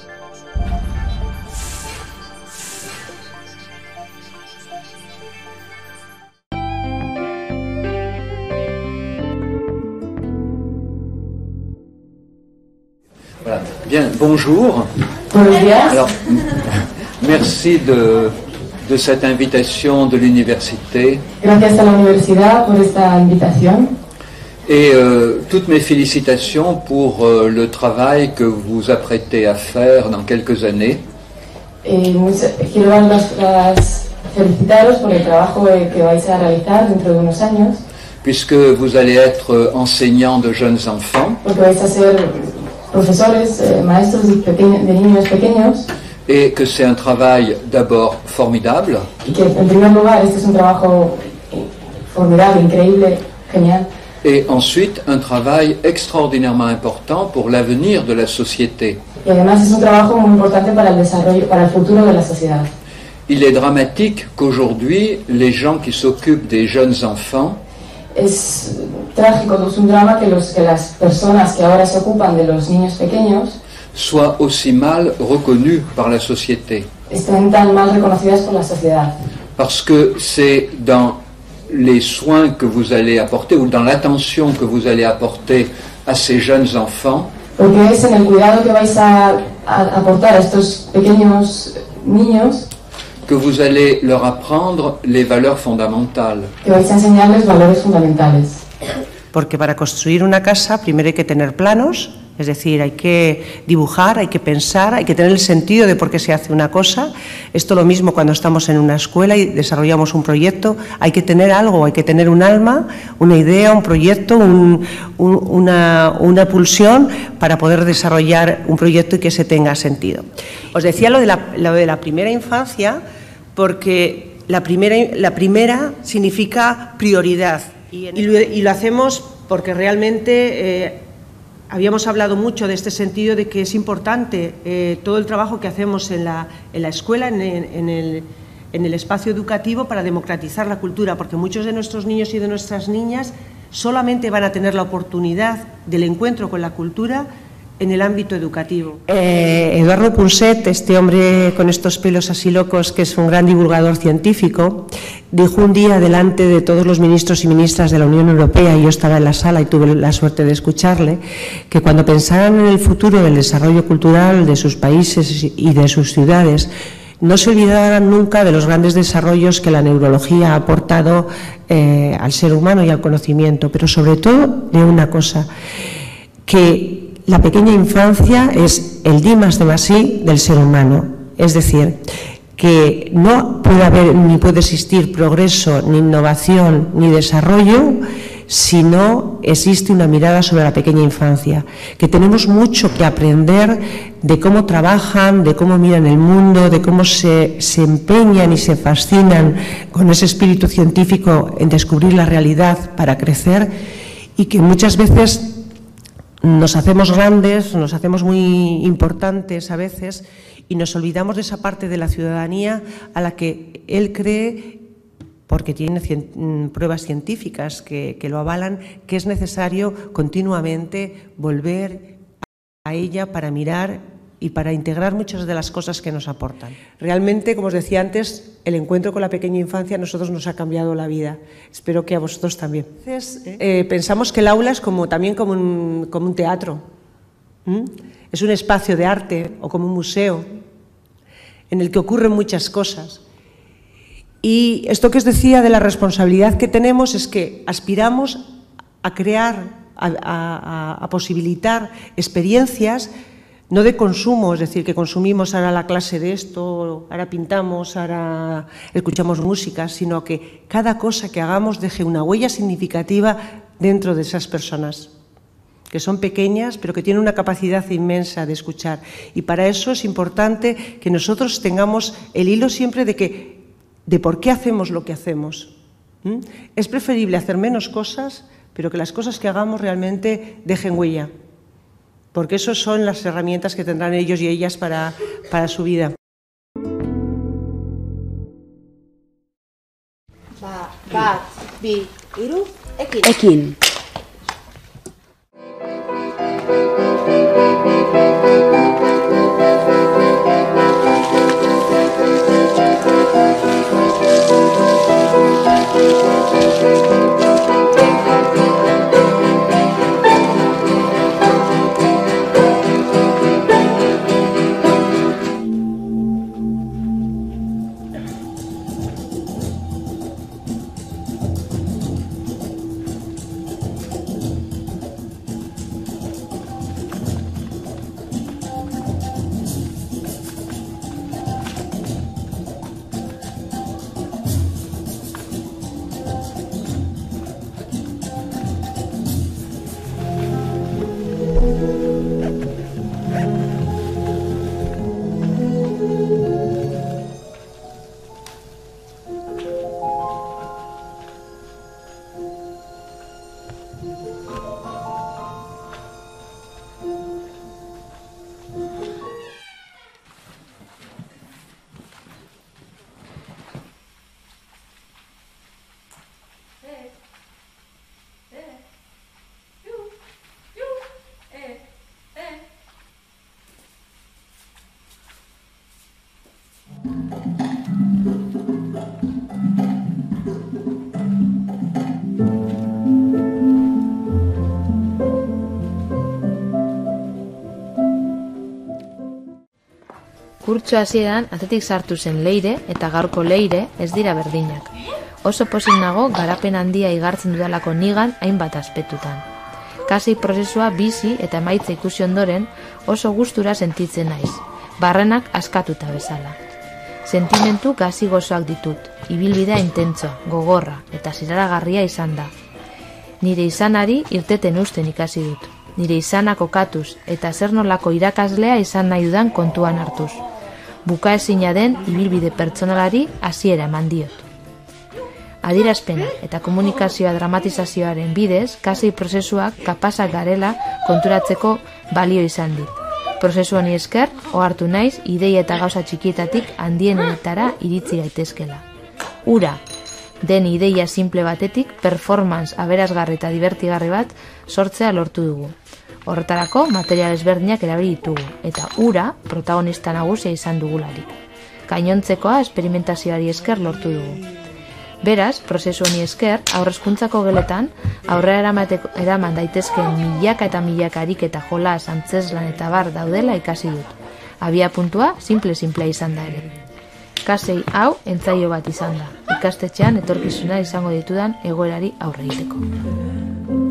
Voilà. Bien, bonjour. Alors, merci de cette invitation de l'université. Gracias a la universidad por esta invitación. Et toutes mes félicitations pour le travail que vous apprêtez à faire dans quelques années. Quiero felicitaros por el trabajo que vais a realizar dentro de unos años. Puisque vous allez être enseignant de jeunes enfants. Porque vais a ser profesores, maestros de niños pequeños. Et que c'est un travail d'abord formidable. Y que en primer lugar este es un trabajo formidable, increíble, genial. Et ensuite un travail extraordinairement important pour l'avenir de la société. Y además es un trabajo muy importante para el desarrollo, para el futuro de la sociedad. Il est dramatique qu'aujourd'hui les gens qui s'occupent des jeunes enfants Es trágico, es un drama que las personas que ahora se ocupan de los niños pequeños soient aussi mal reconnus par la société. Estén tan mal reconocidas por la sociedad. Parce que c'est dans les soins que vous allez apporter ou dans l'attention que vous allez apporter à ces jeunes enfants Porque es en el cuidado que vais a aportar a estos pequeños niños que vous allez leur apprendre les valeurs fondamentales. que vais a enseñarles valores fundamentales. Porque para construir una casa primero hay que tener planos, es decir, hay que dibujar, hay que pensar, hay que tener el sentido de por qué se hace una cosa. Esto lo mismo cuando estamos en una escuela y desarrollamos un proyecto, hay que tener algo, hay que tener un alma, una idea, un proyecto, una pulsión para poder desarrollar un proyecto y que se tenga sentido. Os decía lo de la primera infancia porque la primera significa prioridad y lo hacemos porque realmente habíamos hablado mucho de este sentido de que es importante todo el trabajo que hacemos en la escuela, en el espacio educativo para democratizar la cultura, porque muchos de nuestros niños y de nuestras niñas solamente van a tener la oportunidad del encuentro con la cultura en el ámbito educativo. Eduardo Punset, este hombre con estos pelos así locos, que es un gran divulgador científico, dijo un día delante de todos los ministros y ministras de la Unión Europea, y yo estaba en la sala y tuve la suerte de escucharle, que cuando pensaran en el futuro del desarrollo cultural de sus países y de sus ciudades, no se olvidaran nunca de los grandes desarrollos que la neurología ha aportado al ser humano y al conocimiento, pero sobre todo de una cosa, que la pequeña infancia es el D+D+I del ser humano, es decir, que no puede haber ni puede existir progreso, ni innovación, ni desarrollo si no existe una mirada sobre la pequeña infancia, que tenemos mucho que aprender de cómo trabajan, de cómo miran el mundo, de cómo se empeñan y se fascinan con ese espíritu científico en descubrir la realidad para crecer, y que muchas veces nos hacemos grandes, nos hacemos muy importantes a veces y nos olvidamos de esa parte de la ciudadanía a la que él cree, porque tiene pruebas científicas que lo avalan, que es necesario continuamente volver a ella para mirar y para integrar muchas de las cosas que nos aportan. Realmente, como os decía antes, el encuentro con la pequeña infancia a nosotros nos ha cambiado la vida. Espero que a vosotros también. Pensamos que el aula es también como un teatro. Es un espacio de arte o como un museo en el que ocurren muchas cosas. Y esto que os decía de la responsabilidad que tenemos es que aspiramos a crear, a posibilitar experiencias no de consumo, es decir, que consumimos ahora la clase de esto, ahora pintamos, ahora escuchamos música, sino que cada cosa que hagamos deje una huella significativa dentro de esas personas, que son pequeñas, pero que tienen una capacidad inmensa de escuchar. Y para eso es importante que nosotros tengamos el hilo siempre de por qué hacemos lo que hacemos. Es preferible hacer menos cosas, pero que las cosas que hagamos realmente dejen huella, porque esas son las herramientas que tendrán ellos y ellas para su vida. Bat, bi, hiru, ekin. Ekin. Kurtso hasieran atetik sartu zen Leire eta gaurko Leire ez dira berdinak. Oso pozik nago garapen handia igartzen dudalako nigan hainbat aspetutan. Kasei prozesua bizi eta emaitza ikusi ondoren oso gustura sentitzen naiz, barrenak askatuta bezala. Sentimentu gazi gozoak ditut, ibilbidea intentsoa, gogorra eta ziraragarria izan da. Nire izanari irteten usten ikasi dut. Nire izana kokatuz eta zer nolako irakaslea izan nahi dudan kontuan hartuz. Bukaezina den ibilbide pertsonalari hasiera eman diot. Adierazpena eta komunikazioa dramatizazioaren bidez, kasei prozesuak kapazak garela konturatzeko balio izan dit. Prozesu honi esker, ohartu naiz, ideia eta gauza txikietatik handienetara iritzi gaitezkela. Ura, den ideia simple batetik, performance aberasgarri eta divertigarri bat sortzea lortu dugu. Horretarako, material ezberdinak erabili ditugu, eta ura protagonista nagusia izan dugularik. Gainontzekoa esperimentazioari esker lortu dugu. Beraz, prozesu honi esker, haurreskuntzako geletan, aurrera eraman daitezkeen milaka eta milaka ariketa jolas, antzeslan eta bar daudela ikasi dut. Abia puntua, simple-simplea izan da ere. Kasei hau entzaio bat izan da, ikastetxean etorkizuna izango ditudan egoerari aurre egiteko.